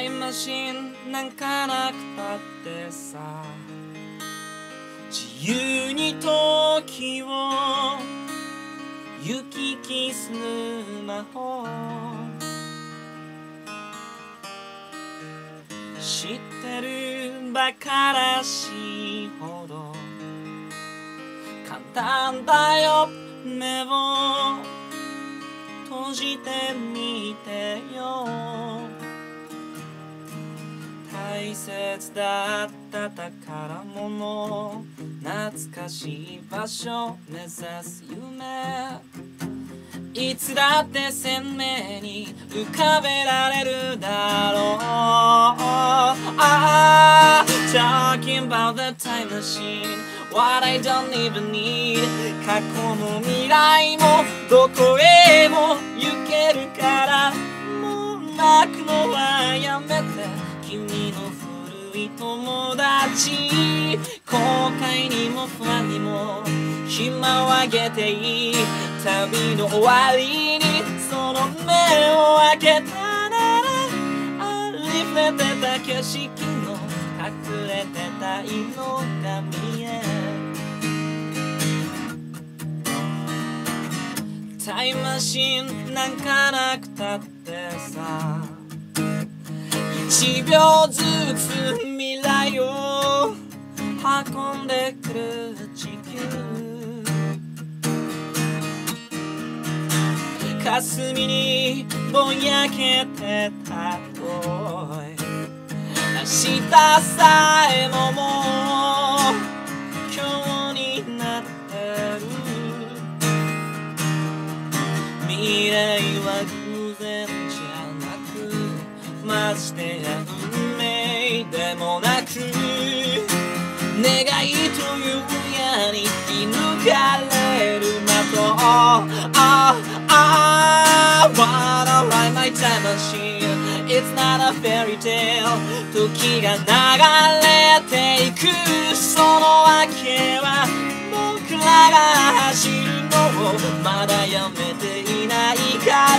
タイムマシンなんかなくたってさ、自由に時を行き来する魔法、知ってるバカらしいほど簡単だよ。目を閉じてみてよ。大切だった宝物、懐かしい場所、目指す夢、いつだって鮮明に浮かべられるだろう。Talking about the time machine, what I don't even need。 過去も未来もどこへも行けるから、もう泣くのはやめて。君の古い友達、後悔にも不安にも暇をあげていい。旅の終わりにその目を開けたなら、ありふれてた景色の隠れてた色が見える。タイムマシンなんかなくたってさ、1秒ずつ未来を運んでくる地球、霞にぼやけてた声、明日さえももう今日になってる。未来は偶然じゃなく、ましてや運命でもなく、願いという矢に射抜かれる的。Wanna ride my time machine, it's not a fairy tale。 時が流れていくその訳は、僕らが走るのをまだやめていないから。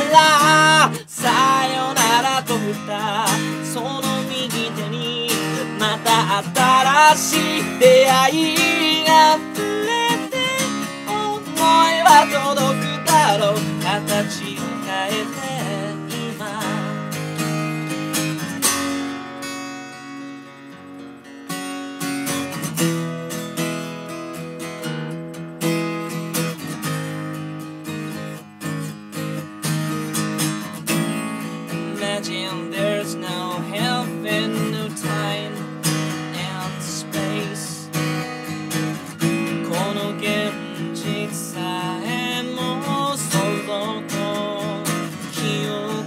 さよならと振ったその右手に、また新しい出会いが触れて、思いは届くだろう。形を変えて今、Imagine there's no heaven, no time and space。 この現実さえも想像と記憶、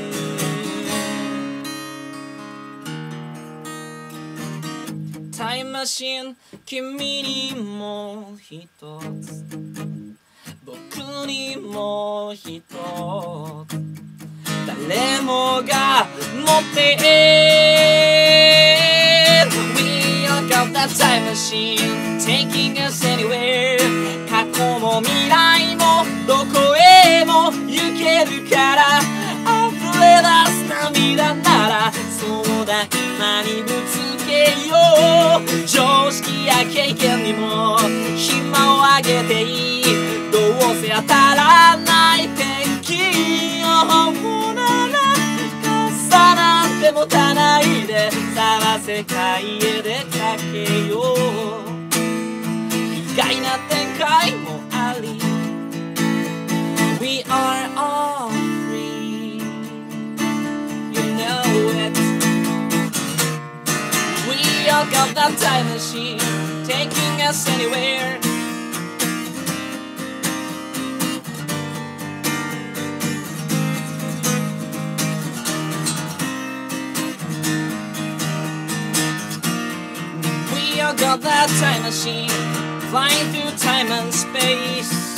タイムマシン君にも一つ、僕にも一つ、誰もが持っている。 We all got that time machine taking us anywhere。 過去も未来もどこへも行けるから、溢れ出す涙ならそうだ今にぶつけよう。常識や経験にも暇をあげていい。どうせ当たらない天気予報なら傘なんて持たないで、さあ世界へ出かけよう。意外な展開もあり、 We are all free, you know it。 We all got that time machine taking us anywhere。 We all got that time machine flying through time and space。